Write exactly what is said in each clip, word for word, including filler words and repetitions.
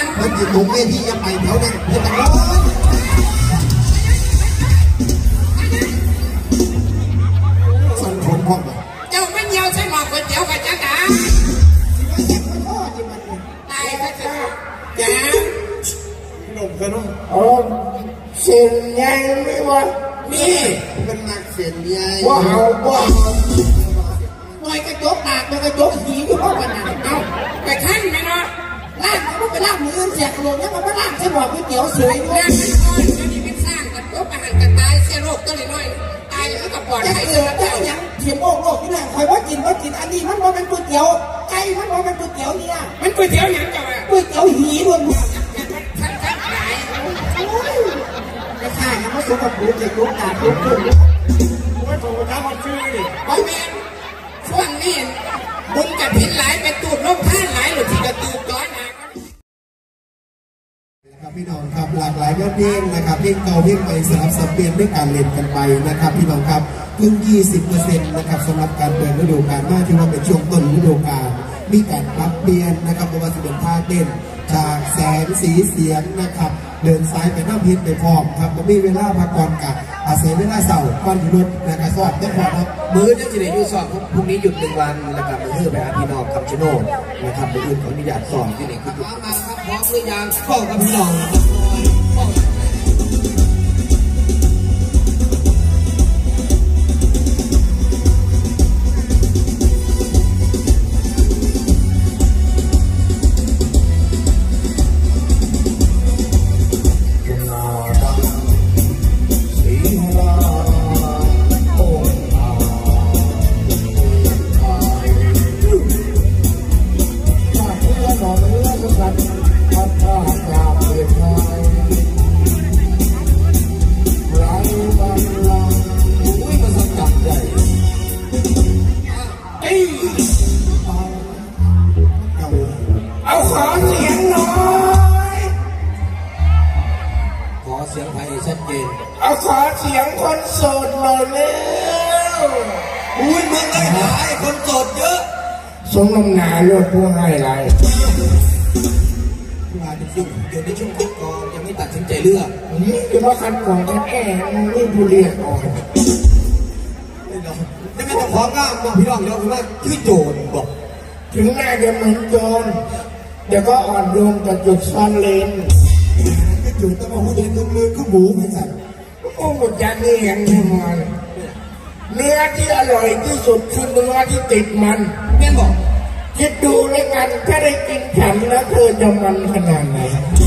มันอยู่ตรงเวทียังไปแถวนั้นเพื่อนตะโกนส่วนผมพ่อเจ้าไม่เยี่ยวใช่หมอกก๋วยเตี๋ยวกับจ้าจ๋าตายก็จะจ๋าหนุ่มกันเนาะโอ้เสียงใหญ่ไหมวะนี่เป็นนักเสียงใหญ่ว้าวว้าวหน่อยกระจกหนักหน่อยกระจกหีอยู่เพราะมันหนักเอาไปขั้นไหมเนาะล่างมันไปล่างมือเสียกระโดดแล้วมันก็ล่างใช่หมอกก๋วยเตี๋ยวสวยด้วยล่างมันก้อนนี่เป็นสร้างกระจกอาหารกระตายเสียโรคก็เลยน้อยตายแล้วก็ปอดไข้เสือเจ้ายังเทียมโอ้โหที่นั่งคอยว่ากินว่ากินอันนี้มันว่าเป็นก๋วยเตี๋ยวไก่มันว่าเป็นก๋วยเตี๋ยวเนี่ยมันก๋วยเตี๋ยวยังจังอะก๋วยเตี๋ยวหีรวมท่านท่านหายไม่ใช่นะมันสกปรกเจ็บลูกตาลูกขึ้นว่าถูกทำมันชื่อดิบอแมนช่วงนี้บุญกับพินหลายเป็นตูดลมท่านหลายหรือที่กระตูดก้อนหางนะครับพี่น้องครับหลากหลายยอดเพลงนะครับเพลงเก่าเพลงใหม่สลับสับเปลี่ยนด้วยการเล่นกันไปนะครับพี่น้องครับเพิ่ง ยี่สิบเปอร์เซ็นต์ นะครับสำหรับการเปิดฤดูกาลมากที่ว่าเป็นช่วงต้นฤดูกาลมีการปรับเปลี่ยนนะครับเพราะว่าจะเป็นท่าเต้นฉากแสงสีเสียงนะครับเดินซ้ายไปหน้าพิษไปพร้อมครับก็มีเวลาพักผ่อนกับอาศัยเวลาเสาร์ก่อนหยุดนะครับสอบต้องพอครับมื้อยังจะได้อยู่สอบพรุ่งนี้หยุดหนึ่งวันนะครับมื้อไปหาพี่น้องคำชะโนดนะครับมื้ออื่นขออนุญาตสอบที่นี่คือมาครับพร้อมหรือยังเข้ากับพี่น้องเอาขอเสียงหน่อยขอเสียงไทยชัดเจนเอาขอเสียงคนโสดหน่อยเร็วอุ้ยมึงไอ้หายคนโสดเยอะสมน้ำหนาเลือดพวกให้ไรมาในช่วงเกิดในช่วงคัดกรองยังไม่ตัดสินใจเลือกนี่คือว่าคัดกรองแค่แอบนี่ผู้เรียนออกยังไม่ต้องขอก้ามบอกพี่น้องเดี๋ยวคือว่าคือโจรบอกถึงหน้าจะเหมือนโจรเดี๋ยวก็อ่อนโยนกับจุดซ่อนเลนก็จุดต้องมาพูดเดินตรงมือก็หมูเหมือนกันโอ้หมดจานนี่ยังไม่มันเนื้อที่อร่อยที่สุดคือเนื้อที่ติดมันแม่บอกคิดดูแล้วกันถ้าได้กินฉันแล้วเธอจะมันขนาดไหน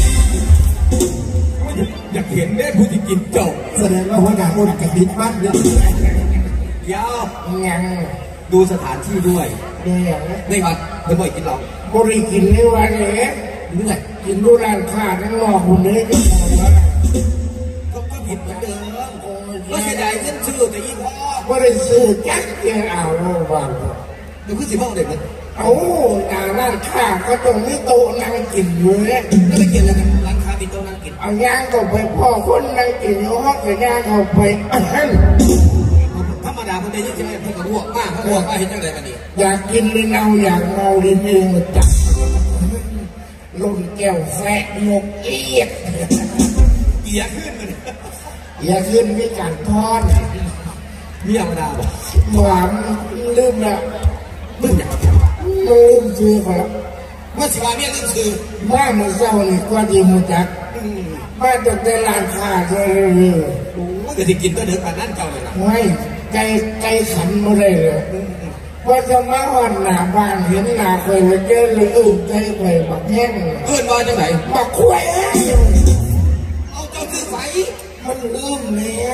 อยากเห็นได้ผู้ที่กินจบแสดงว่าหัวหน้าคนกับดิบมันเนี่ยยาวยังดูสถานที่ด้วยเนี่ยในวัดไม่บ่อยกินหรอกบริกินในวันนี้เมื่อกินดูร้านค้าทั้งนอกคนนี้ก็พอแล้วก็ก็ผิดเหมือนเดิมก็เสียดายเส้นชื่อแต่ยี่ห้อบริสุทธิ์จักเกียร์เอาบ้างเดี๋ยวคือสิบห้องเด็กมันเอาร้านค้าก็ต้องมีโต๊ะนั่งกินอยู่เนี่ยก็ไปกินแล้วกันร้านค้ามีโต๊ะนั่งกินเอาย่างก็ไปพ่อคนนั่งกินอยู่ห้องก็ย่างก็ไปธรรมดาคนใดยิ่งจะไม่ให้กระบวกมากกระบวกว่าเห็นยังไงกันดีอยากกินลิ้นเอาอยากเมาลิ้นเองมาจับลงแก้วแฝงยกเอียดเอียขึ้นมันเอียขึ้นมีการทอดมีธรรมดาบอกหวานลืมแล้วลืมอย่างลืมชื่อเขาแล้วเมื่อสิบวันเนี่ยลืมชื่อบ้าเมื่อเช้านี่ก็ดีมุจักบ้าตั้งแต่ร้านค้าเลยโอ้ยจะกินก็เดือดปานนั้นเจ้าเลยนะไม่ใจใจขันมาเลยเลยว่าจะมาวันหน้าบ้านเห็นหน้าเคยมาเจอเลยอึ้งใจไปบักแห้งเพื่อนมาจากไหนบักคุ้ยเอาเจ้าคือไฟมันลืมเนี่ย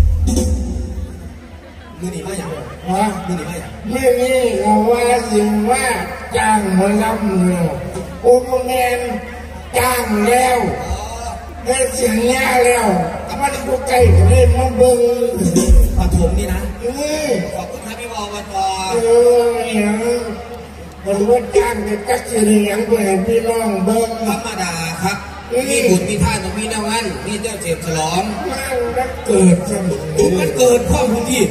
มือหนีมาอย่างฮะมือหนีมาอย่างนี่นี่เขาว่าสิ่งว่าจ้างมาลำเนี่ยโอ้แมนจ้างแล้วได้เสียงยาแล้วแต่ว่าที่กูใกล้ก็เลยมาเบิ้งปฐมนี่นะนี่ขอบคุณครับพี่วอวันวอเอออย่างมันว่าจ้างจะจักเสียงไปให้พี่น้องเบิ้งธรรมดาครับมีบุญมีท่านมีนวันมีเจ้าเจ็บฉลองมันเกิดสมุนมันเกิดข้อมูลที่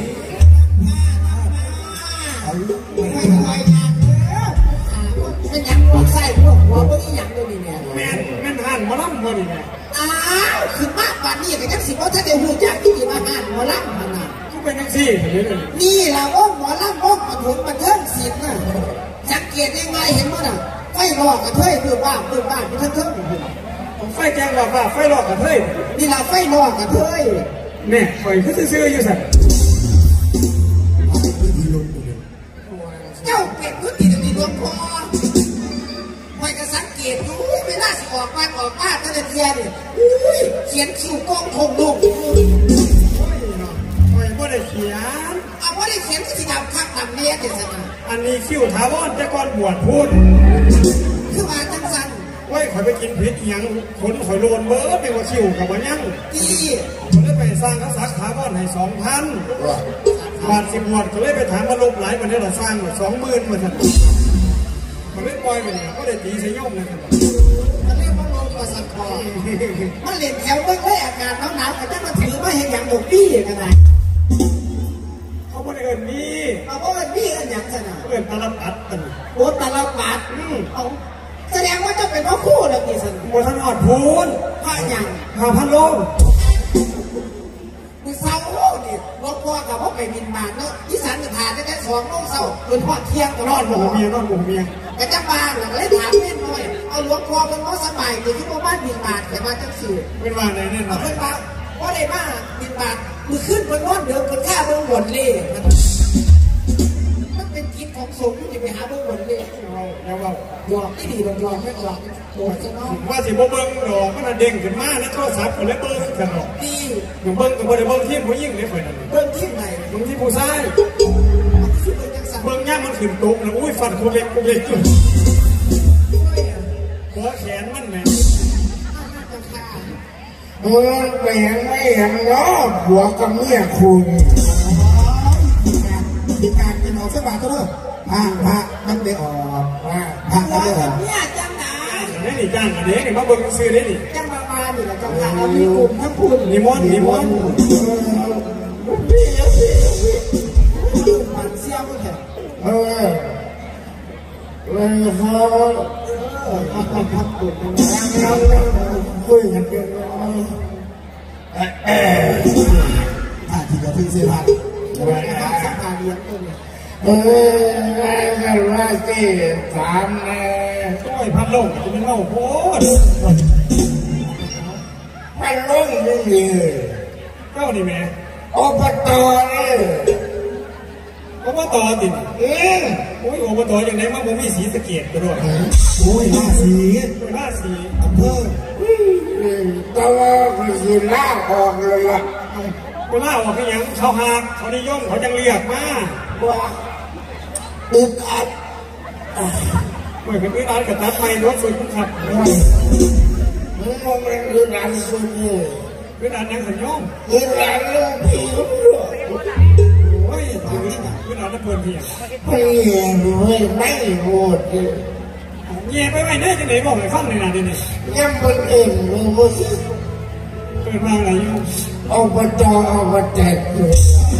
เป็นยังพวกไส้พวกหัวพวกนี้ยังด้วยนี่เนี่ยแม่แม่อลำมาดิแม่อ้าวคือมากกว่านี้ก็ยังสิเพราะถ้าเดี๋ยวหูจักที่มาหานหมอลำมันน่ะก็เป็นนักซี่นี่แหละว่าหมอลำว่าปฐมบันเทิงศิลป์น่ะสังเกตยังไงเห็นมั้ยน่ะไฟหลอกกระเทยปืนบ้าปืนบ้าปืนเทิงไฟแจ้งหลอกว่าไฟหลอกกระเทยนี่แหละไฟหลอกกระเทยเนี่ยไฟคือซื้ออยู่สักเจ้าเก็บพื้นที่จะมีดวงพอไม่ก็สังเกตดูไม่น่าสิออกบ้านออกบ้านตั้งแต่เทียเนี่ยเขียนคิวกองคงลงไม่ไม่ได้เขียนเอาไม่ได้เขียนก็สิดำข้างดำเนี้ยเดี๋ยวสินะอันนี้คิวถาวรจะก่อนบวชพูดคือมาจังสันไว้ข่อยไปกินพิษยังคนข่อยโลนเบิร์ดไปว่าคิวกับวันยังดีผมเลยไปสร้างกษัตริย์ถาวรให้สองพันบาทสิบหมดก็เลยไปถามมาลบหลายวันนี้เราสร้างสองหมื่นมันมันไม่ปล่อยไปเนี่ยก็เลยตีใส่ย่อมนะครับมันเรียกว่าลงประสันคอมันเล่นแถวเบื้องได้อากาศหนาวๆแต่ถ้ามันถือไม่เห็นอย่างดอกบี้กันไหนเขาไม่ได้เอินนี่เอาเพราะว่าบี้กันอย่างสนะเอินตาลปัดตันโอ้ตาลปัดเอาแสดงว่าจะเป็นพ่อคู่แล้วนี่สันโมทันอดพูนผ้าอย่างผ้าพันโลงมือเศร้าเนี่ยรถพ่อกับพ่อไปบินบาทเนาะที่สันจะทานได้แค่สองโมงเศร้าจนพอเที่ยงก็นอนหัวเมียนอนหัวเมียกระจับบ้านหลังเลยถามแม่หน่อยเอาหลวงพ่อเป็นพ่อสบายอยู่ที่บ้านบินบาทแต่มาจังสื่อเป็นว่าไหนเนี่ยเอาเป็นว่าเพราะได้บ้านบินบาทมือขึ้นบนนอนเดิมบนข้าบนบนเล่มันเป็นกิจของสงฆ์ที่ไปหาบนบนเล่แล้วว่าหลอกที่ดีหลอกหลอกไม่หลอกโอ้จะน้องว่าสิบ่เบิ้งดอกมันเด้งขึ้นมาแล้วโทรศัพท์ก็เลยเบิ้งกันหรอกดีอย่างเบิ้งกับบ่ได้เบิ้งที่ผู้หญิงได้ฝ่ายนั้นเบิ้งที่ไหนเบิ้งที่ผู้ชายเบิ้งย่ามันขึ้นตกนะอุ้ยฟันคนเล็กคนเล็กหัวแขนมันแหมเมืองแหงไม่เห็นเนาะหัวกับเมียคุณมีการเป็นออกสบายก็เด้อพระพระมันได้ออกพระพระก็ได้ออกเนี่ยจังหนาเนี่ยนี่จ้างกันเด้นี่มาเบิ่งซื้อเด้นี่จังมามานี่แหละจังหนาเอามีกลุ่มทั้งคุณนิมนต์นิมนต์พี่เยอะพี่พี่มันเสี้ยวก็แค่เออเลยเขาเออพักกลุ่มแล้วคุยกันเป็นเออเออถ้าที่จะพึ่งเสียพักสัมภาระเลี้ยงตัวเนี่ยเออกันว่าที่สามเนี่ยโอ้ยพันลงจะเป็นเล่าโคตรพันลงนี่เลยเจ้านี่แม่อบตเลยอบตติดเออโอ้ยอบตอย่างไหนมาผมมีสีสะเก็ดกระโดดโอ้ยหน้าสีหน้าสีอำเภอแต่ว่าคือหน้าออกเลยล่ะเวลาออกให้ยังเขาหักเขานิยมเขาจังเรียกมาว่าอึดอัดเหมือนเป็นอึดอัดกับตัดไม้รถสุดขับมึงมองเป็นอึดอัดสุดเลยอึดอัดยังสัญญงอึดอัดเรื่องผีโอ้ยอึดอัดนักเพื่อนพี่ไม่ไม่ไม่โหดเลยเย่ไปไปเนี่ยจะไหนบอกให้ฟังในนาดีนี่ยังเป็นเองมึงก็สิเกิดมาอะไรอยู่อบจอบจเลย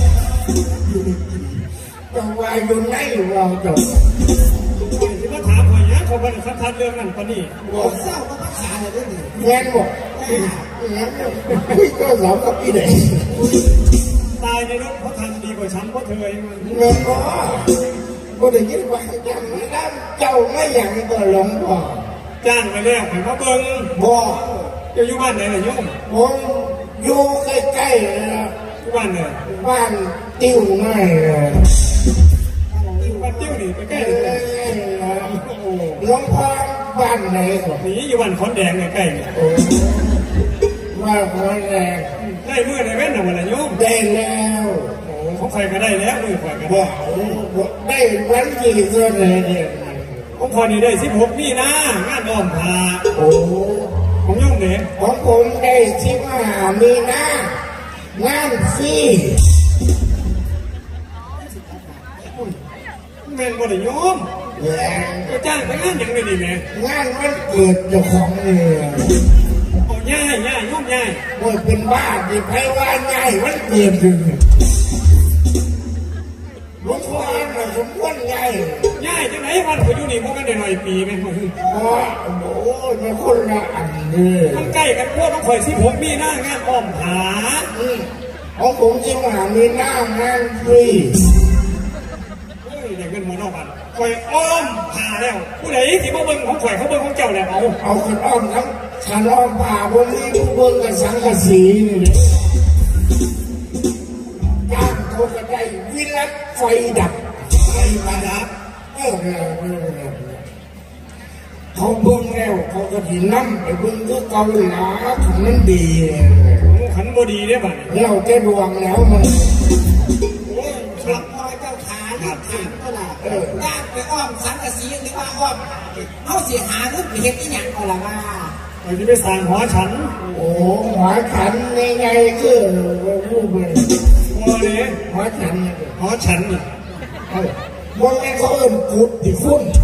จะว่าอยู่ไหนเราจะที่มาถามหน่อยนะเขาเป็นสัมภาษณ์เรื่องนั้นปะนี่บอกเศร้าก็ภาษาอะไรด้วยนี่เงี้ยบอกเงี้ยพี่ก็สอนกับพี่เด็กตายในรถเพราะทำดีกว่าฉันเพราะเธอเองเงี้ยก็ก็ได้ยินว่าจังไม่ได้เจ้าไม่อย่างก็หลงพ่อจ้างไปแล้วเห็นว่าเบิ้งบ่จะอยู่บ้านไหนล่ะโยมผมอยู่ใกล้ๆเลยนะบ้านไหนบ้านติ้วง่ายเลยบ้านติ้วนี่ใกล้ๆเลยหลวงพ่อบ้านไหนครับนี่อยู่บ้านขอนแดงใกล้ๆบ้านขอนแดงได้เมื่อได้เว้นหรือวันละโยมได้แล้วโอ้เขาใครก็ได้แล้วมือใครก็ได้ได้วันที่เท่าไหร่เนี่ยผมพอนี่ได้สิบหกนี่นะงานอ้อมพาโอ้ของโยมเนี่ยของผมได้สิบห้ามีนางานฟรีแม่นบ่ได้โยมก็จ้างไปงานอย่างนี้แม่งานมันเกิดเจ้าของเลยโอ้ย่ายย่ายโยมย่ายโอ้เป็นบ้าที่ไพว่าย่ายมันเกิดถึงหลวงพ่อน่ะสมควรย่ายย่ายจังไหนวันเขาอยู่นี่พวกกันได้หน่อยปีไหมโอ้โหอ้ยไม่คนละอันนี่มันใกล้กันพวกต้องคอยสิผมมีหน้างานอ้อมหาของผมจริงหามีหน้างานฟรีเฮ้ยเด็กเงินหัวนอกมันคอยอ้อมหาแล้วผู้ใดที่มาเบิ้งของข่อยเขาเบิ้งของเจ้าแล้วเอาเอาคนอ้อมทั้งฉันอ้อมผ่าบนนี้ผู้เบิ้งกับสังกะสีนี่จ้างเขาจะได้วิลัดไฟดับไฟประดับเออเขาเบิ้งแล้วเขาก็ถีน้ำไปเบิ้งก็เกาหลาของนั้นดีขันบดีได้บ้างเราจะดวงแล้วมันขับพอยเจ้าขาหนักขันก็ล่ะย่างไปอ้อมสังกะสีหรือว่าอ้อมเขาเสียหาเรื่องเห็ดที่ยังก็ล่ะว่าเราจะไปสั่งหอฉันโอ้หอฉันในไงคือรูปเลยหัวเลยหอฉันหอฉันเนี่ยบนนี้เขาเอิ้นกุดที่ฟุ้น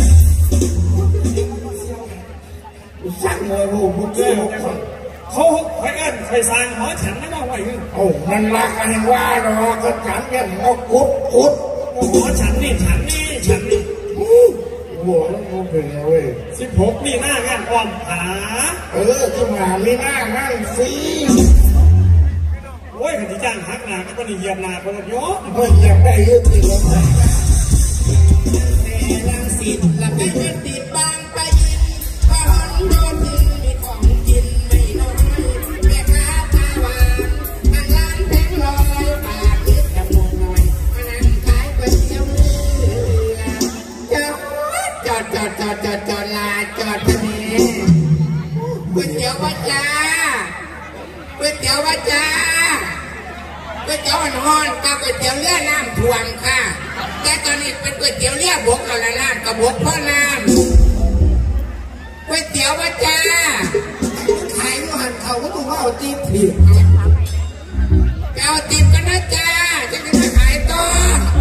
สั่งเลยรูปมุกเจ้าเขาใครเอิ้นใครสั่งหอฉันไม่มาไหวคือโอ้นั่นละกันว่าเราก็ฉันเนี่ยเขากุดกุดหอฉันนี่ฉันนี่ฉันนี่หัวแล้วมันเป็นไงเว้ยสิบหกนี่หน้างานอ้อมหาเออขึ้นมามีหน้างานฟรีโอ้ยขันที่จ้างหักหนาก็ต้องเหยียบหนาคนละโยมเฮ้ยเหยียบได้เยอะจริงเลยแต่ลังสิตละไปเงินติดบางไปยินพอหันโดนทิ้งมีของกินไม่น้อยแม่ค้าตาหวานทางร้านแพงลอยปากนิดจมูกหน่อยมานั่งขายก๋วยเตี๋ยวเรือจอดจอดจอดจอดจอดลาจอดทะเลก๋วยเตี๋ยววัดจ้าก๋วยเตี๋ยววัดจ้าก๋วยเตี๋ยวหอนกับก๋วยเตี๋ยวเรือน้ำท่วมค่ะแต่ตอนนี้เป็นก๋วยเตี๋ยวเรือบกกับละน้ำกับบกพ่อน้ำก๋วยเตี๋ยววัดจ้าขายอยู่หันเขาก็ต้องว่าเอาตีบผิดไปเอาตีบกันนะจ้าจะได้มาขายต่อ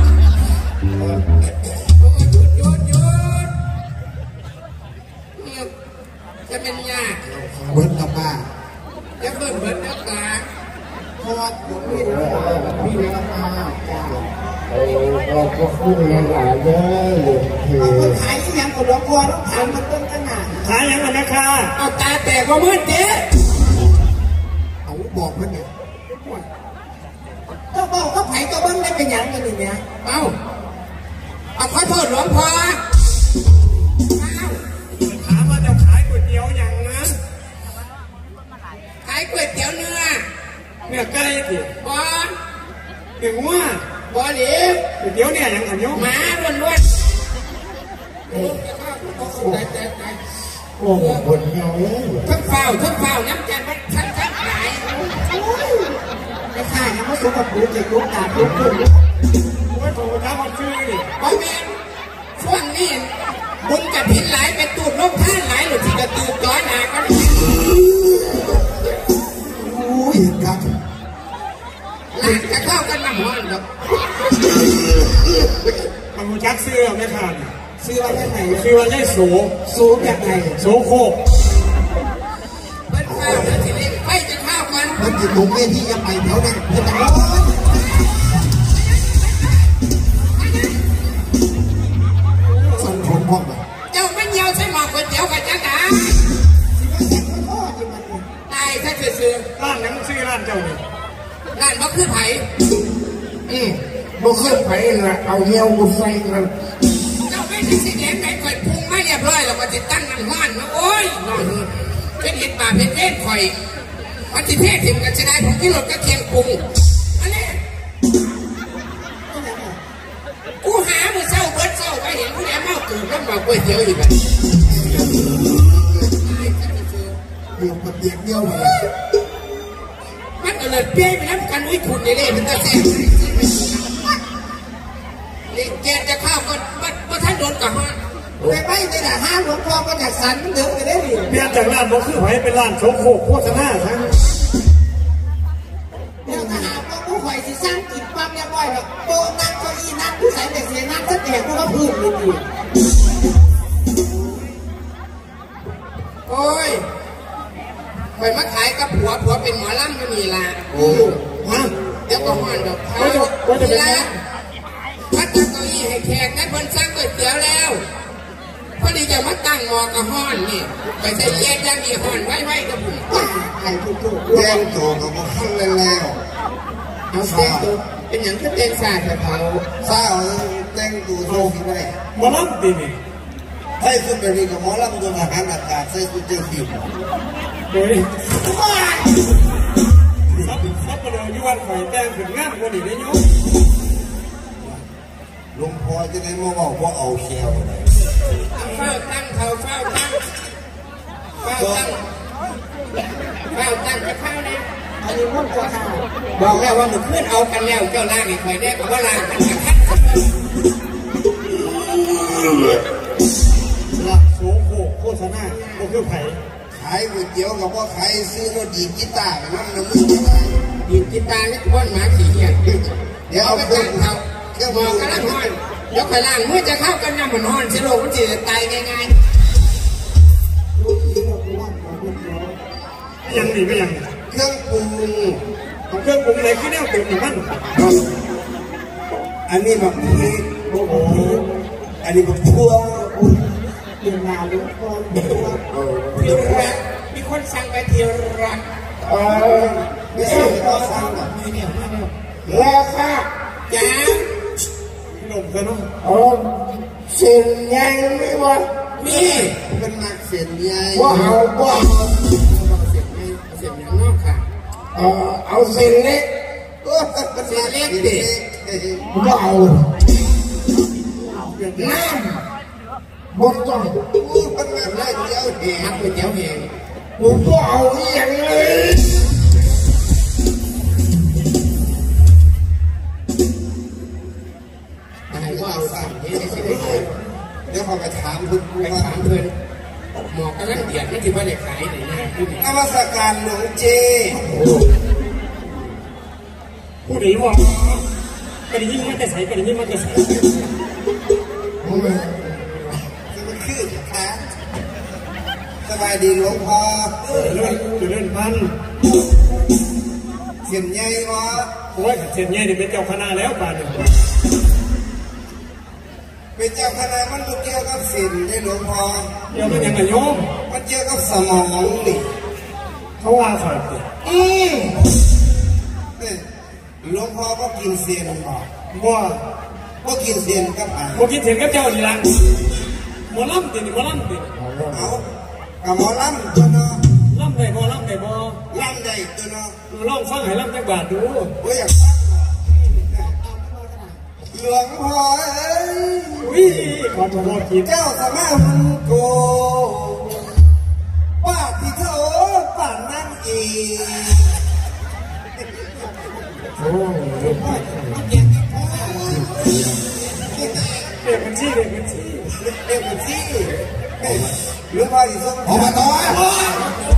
จะเป็นยากเบิ้ลกับป้าจะเบิ้ลเบิ้ลนักตาเพราะว่าผมมีมีเรื่องมาจ้าโอ้เราก็พูดหลายๆเรื่องเลยคือขายยังกับหลวงพ่อต้องถามมันต้นขนาดขายยังกันนะคะเอาตาแตกก็มืดเจ๊เอาบอกมันเนี่ยก็บอกก็ไผ่ก็เบิ้งได้เป็นอย่างกันอย่างเนี้ยเอาเอาขอโทษหลวงพ่อถามว่าจะขายก๋วยเตี๋ยวอย่างนั้นขายก๋วยเตี๋ยวเนื้อเนื้อไก่ดิบอเนื้อวัวบอหลีก๋วยเตี๋ยวเนี่ยอย่างขันยกหมาล้วนล้วนโอ้โหคนเงาเลยทั้งเฝ้าทั้งเฝ้าน้ำจันทร์ทั้งทั้งหลายไม่ใช่ยังไม่สุกกับปูจะลุกตาลุกขึ้นว่าโถท้ามันชื่อดิบอแมนช่วงนี้บุญกับผินหลายเป็นตูดลบท่านหลายหรือที่กระตูดจ้อยหนากันอุ้ยครับหลานจะเข้ากันน้ำมันครับมันมูจักเสื้อไม่ขาดเสื้อว่าไหนเสื้อว่าได้โสโสแบบไหนโสโคกมันข้าวแล้วทีนี้ไม่จะข้าวกันมันจะถูกเวทียังไปแถวนั้นจะต้องส่งผลพร้อมเจ้าไม่เยี่ยวใช่หมอกก๋วยเตี๋ยวกับจ้าจ๋าตายถ้าเสือร้านนั้นชื่อร้านเจ้าเนี่ยร้านบ่คือไผ่อืมบ่คือไผ่ละเอาเงี้ยวบุษใส่กันเจ้าไม่ใช่สีแดงไก่ข่อยพุงไม่เรียบร้อยแล้วก็ติดตั้งน้ำมันนะโอ้ยเป็นเห็ดป่าเป็นเล่นข่อยมันติดเทศถิ่มกันจะได้ของที่หลดก็เคียงปรุงอันนี้กูหาเมื่อเช้าเบิดเช้าไปเห็นผู้ใดเมาตื่นแล้วมาก๋วยเตี๋ยวอีกแบบเดียวกับเดียวเดียวเลยมันก็เลยเปี้ยไปน้ำกันวิคุณในเล่มันก็แซ่บเล่นแกจะเข้าก็มาท่านโดนกับมาไปไปในด่าห้าหลวงพ่อก็จากสันมันเดินไปได้ดิเปลี่ยนจากร้านบ่คือไผ่เป็นร้านโชโคโฆษณาทั้งเดี๋ยวถ้าหาว่าผู้ข่อยสิสร้างกินปั๊มเนี่ยบ่อยแบบโตนั่งเก้าอี้นั่งผู้ใส่แต่เสียนั่งก็แตกผู้ก็พื้นเลยดิโอ้ยไปมาขายกับผัวผัวเป็นหมอลำก็มีละโอ้ฮะเดี๋ยวก็มันดอกเขามีละพัดตะกี้ให้แขกนักบอลสร้างก๋วยเตี๋ยวแล้วพอดีจะมาตั้งมอกระห้อนนี่ไปใส่แก๊สย่างอีห้อนไว้ไว้กับผมไอ้ทุกทุกแจ้งตัวกับพวกขั้นแล้วเอาเต้นตัวเป็นอย่างที่เต้นซาแต่เขาเศร้าแจ้งตัวโชว์ที่ไหนมาล้ำตีนี่ใส่สุดแบบนี้กับหมอลำตัวทหารอากาศใส่สุดเจ้าผิวโดยซับซับมาเลยยุวันไฟแดงถึงงานคนนี้ได้ยุ่งลุงพอจะได้มาบอกว่าเอาเชียวเฝ้าตั้งเขาเฝ้าตั้งเฝ้าตั้งเฝ้าตั้งจะเข้าเนี่ยอันนี้มุ่งกว่าเขาบอกแล้วว่ามันเพื่อนเอากันแล้วเจ้าล่างอีกคอยได้กับว่าล่างกันจะคัดละโสโคโฆษณาก็คือไผ่ขายก๋วยเตี๋ยวกับว่าขายซื้อรถดีกีตาร์ไปนั่งน้ำมือจะได้ยิงกีตาร์นี่ก้อนหมาขี้เหี้ยเดี๋ยวเอาเอาไปเครื่อตั้งงเขาเครื่องบมือกอกันละห้อนยกไปล่างเมื่อจะเข้ากันน้ำมันห้อนเชื้อโรคมันจะตายง่ายยังหนีไม่ยังเครื่องปรุงของเครื่องปรุงอะไรที่แนวเติมมันอันนี้แบบนี้โอ้โหอันนี้แบบทั่วๆดึงมาลุกคนเที่ยวรักมีคนสั่งไปเที่ยวรักเออไม่ใช่ก็สั่งแบบมือเนี่ยมือเนี่ยแล้วค่ะจ้าขนมกันเนาะโอ้เส้นใหญ่ไม่ว่ามีเป็นนักเส้นใหญ่ว่าเอาว่าเสียงไม่เสียงอย่างนอกค่ะเออเอาเส้นเล็กก็เป็นนักเส้นเล็กก็เอาน้บดต้องอู้เป็นนักเล่นเดียวเองำมักก๋วยเตี๋ยวเองผมก็เอาอย่างเลยอะไรก็เอาสั่งนี่ไม่ใช่ได้เลยเดี๋ยวพอไปถามคุณครูไปว่าถามเพื่อนหมอกำลังเดือดไม่ถือว่าเด็กขายไหนนะที่นี่นมัสการหลวงเจผู้ใดว่าไปได้ยินมันจะใส่ไปได้ยินมันจะใส่จะมาขึ้นค่ะสบายดีหลวงพ่อเลื่อนจะเลื่อนพันเสียนใหญ่วะโอ้ยเส้นใหญ่เนี่ยเป็นเจ้าคณะแล้วป่านนี้เป็นเจ้าคณะมันเกี่ยวกับเส้นได้หลวงพ่อเดี๋ยวมันยังไงโยมมันเกี่ยวกับสมองนี่เขาว่าข่อยติอืมเนี่ยหลวงพ่อก็กินเส้นบอกว่าก็กินเส้นกับอ่ะพอคิดถึงกับเจ้านี่ละหมอลำติหมอลำติเอากับหมอลำตัวเนาะลำได้บ่ลำได้บ่ลำได้ตัวเนาะลองฟังให้ลำจักบาทดูโอ้ยอยากฟังหลวงพ่อเอ้ยอุ้ยขอโทษทีเจ้าสมามุโกป้าที่เธอป่านนั่นเองโอ้ยเด็กมันชี้เด็กมันชี้เด็กมันสิหลวงพ่อที่ทรงออกมาต่อ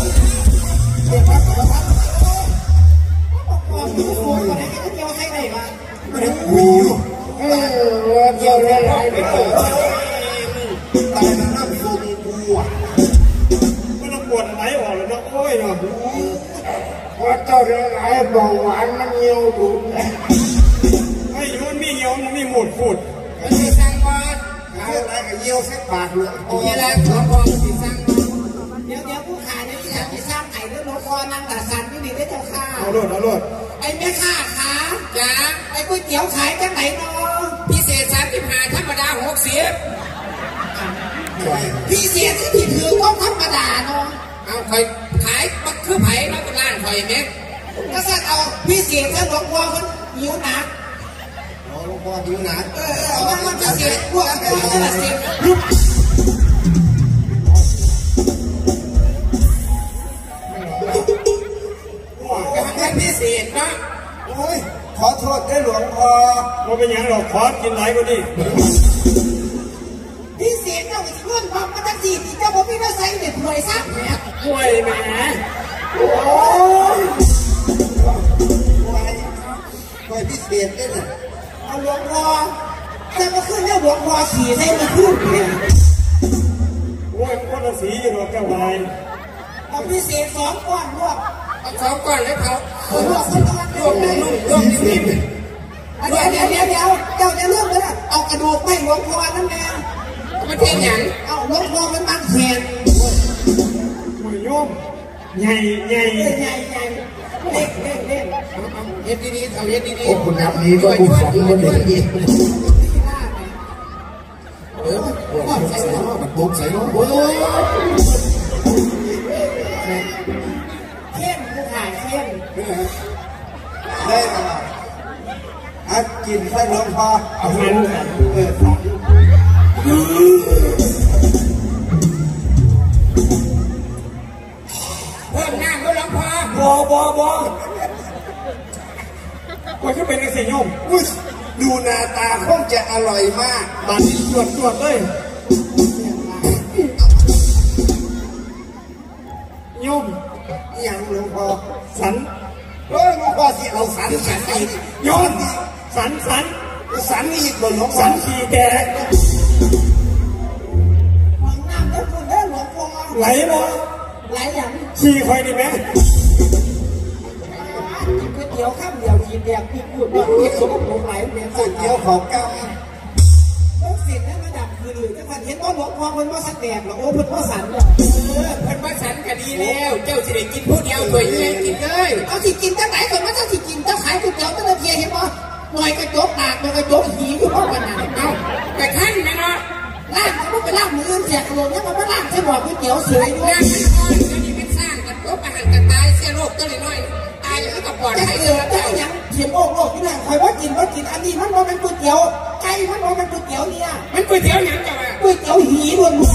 เออเกี่ยวอะไรไปเปิดตายแล้วนั่งทรงกูอ่ะมันต้องปวดไหลออกเลยเนาะโอ้ยเนาะว่าเจ้าเรื่องไรเบาหวานมันเหี่ยวดูดไอ้ยูมันมีเหี่ยวมันมีหมุดพูดมันมีสั่งก่อนเอาอะไรกับเหี่ยวเส้นปากเลยโอ้ยแล้วหลวงพ่อมีสั่งเดี๋ยวเดี๋ยวผู้ขายเนี่ยอยากจะสร้างไข่ด้วยหลวงพ่อนั่งตัดสันนี่ดีได้เจ้าค่ะเอาโลดเอาโลดไอ้แม่ค้าขาจ้าไอ้ก๋วยเตี๋ยวขายจังไหนเนาะพิเศษสามสิบห้าธรรมดาหกสิบพิเศษที่ผิดคือต้องธรรมดาเนาะเอาคอยขายบักคือไผ่มาเป็นร้านคอยเม็ดก็สั่งเอาพิเศษถ้าหลวงพ่อมันหิวหนักเอาหลวงพ่อหิวหนักเออเอามันมันพิเศษพวกพวกพิเศษลุกมันพิเศษเนาะโอ้ยขอโทษด้วยหลวงพ่อว่าเป็นอย่างหรอกขอกินหลายกว่านี้พิเศษเจ้าเพื่อนความมันจะจีบเจ้าผมไม่ได้ใส่เด็ดหน่วยซักเนี่ยกล้วยแหมโอ้ยคอยพิเศษด้วยนะเอาหลวงพ่อจะมาขึ้นเนี่ยหลวงพ่อขี่ใส่มาขึ้นเนี่ยโอ้ยมันคนละสีอยู่หรอกเจ้าวายเอาพิเศษสองก้อนรวบเอาสองก้อนเลยเขารวบรวบรวบรวบรวบนิ่มๆเดี๋ยวเดี๋ยวเดี๋ยวเดี๋ยวเจ้าจะเลือกเลยนะเอากระดูกไม่หลวงพ่อนั่นแน่มันเทียนหยังเอาหลวงพ่อมันตั้งแขนมวยโยมใหญ่ใหญ่ใหญ่ใหญ่เล็กเล็กเล็กเฮ็ดดีๆเอาเฮ็ดดีๆโอ้คุณน้ำนี้ก็บุกฝังคนเดียวเออมันใส่เนาะมันบุกใส่เนาะโอ้ยเข้มผู้ขายเข้มได้ตลอดอัดกินใส่หลวงพ่อเอาเงินเออเพิ่มน้ำด้วยหลวงพ่อบอบอบอว่าจะเป็นไงเสียโยมดูหน้าตาคงจะอร่อยมากบัดนี้ตรวจตรวจเลยโยมอย่างหลวงพ่อสันเออหลวงพ่อสิเอาสันสันอีกโยมสันสันสันอีกบนหลวงสันขี่แกหวังน้ำได้คุณได้หลวงพ่อไหลบ่ไหลอย่างขี่คอยดีไหมกินก๋วยเตี๋ยวข้ามเดียวกินแดงพี่พูดว่าพี่สมบูรณ์ไหลเนี่ยก๋วยเตี๋ยวของเก่าลูกศิษย์นั่นระดับคือหรือจะพันเห็นว่าหลวงพ่อเพิ่นว่าสันแดงหรอโอ้เพิ่นว่าสันเหรอเออเพิ่นว่าสันก็ดีแล้วเจ้าสิได้กินผู้เดียวตัวเองกินเลยเอาสิกินตั้งไหนก่อนว่าเจ้าสิกินเจ้าขายก๋วยเตี๋ยวตั้งแต่เพียเห็นป่ะหน่อยกระจกปากหน่อยกระจกหีอยู่เพราะวันนั้นเอากระทั่งนะเนาะล่างเขาไปล่างมือเสียกลงเนี่ยมันไม่ล่างใช่บอกก๋วยเตี๋ยวสวยด้วยแล้วนี่เป็นสร้างกันก็ประหารกันตายเสียโรคตัวน้อยตายแล้วก็ปลอดภัยเลยแต่ยังเขียนโอ้โหนี่แหละคอยว่ากินว่ากินอันนี้มันว่าเป็นก๋วยเตี๋ยวไก่มันว่าเป็นก๋วยเตี๋ยวเนี่ยมันก๋วยเตี๋ยวอย่างไรก๋วยเตี๋ยวหีล้วน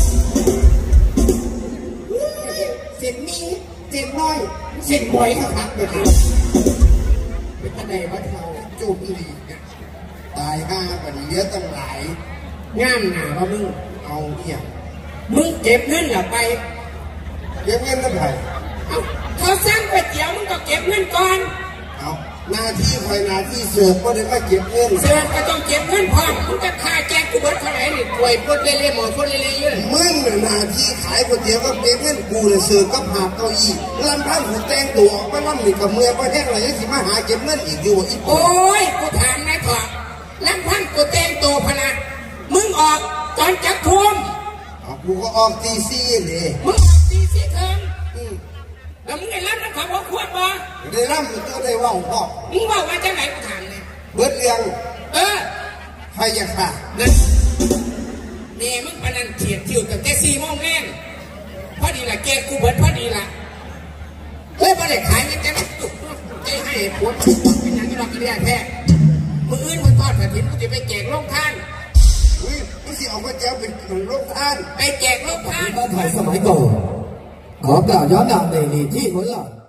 เส้นมีเส้นน้อยเส้นบ่อยครับเป็นอะไรวะเราจูบอีหลีตายห้าปันเยอะตั้งหลายงามหนาว่ามึงเอาเนี่ยมึงเก็บเงินหรือไปเก็บเงินตั้งไหนเอาเขาสร้างก๋วยเตี๋ยวมึงก็เก็บเงินก่อนเอาหน้าที่คอยหน้าที่เสิร์ฟก็ได้มาเก็บเงินเสิร์ฟก็ต้องเก็บเงินพร้อมมึงจะค่าแจกกูเบิดเท่าไหร่นี่ป่วยปวดเล่ๆหมอปวดเล่ๆเยอะมึงหน้าที่ขายก๋วยเตี๋ยวก็เก็บเงินกูเลยเสิร์ฟก็ผ่าเก้าอี้ลำพังหูแต่งตัวไปลำหนึ่งกับเมื่อไปแห้งอะไรยังสิมาหาเก็บเงินอีกอยู่อีกโอ้ยกูถามนายถอดลำพังกูแต่งตัวพนักมึงออกตอนจักทุ่มกูก็ออกตีสี่เลยมึงออกตีสี่เทิงแล้วมึงได้รับน้ำขับหัวขวดบ่ได้รับก็ได้ว่าพ่อมึงบอกว่าจะไหนกูถามเลยเบิดเรียงเออใครอยากขานั่นนี่มึงพนันเฉียดถิ่วกับแกสี่โมงแน่นพอดีละแกกูเบิดพอดีละเฮ้ยพอได้ขายเงินจะได้ตุกใจให้ปวดเป็นอย่างนี้เราก็เรียกแท้มืออื่นมึงทอดกระถิ่นกูจะไปแจกโรงทานอุ้ยมึงสิเอาไปแจกเป็นโรงทานไปแจกโรงทานบ้านไทยสมัยก่อนขอกล่าวย้อนหลังในที่หัวหลัง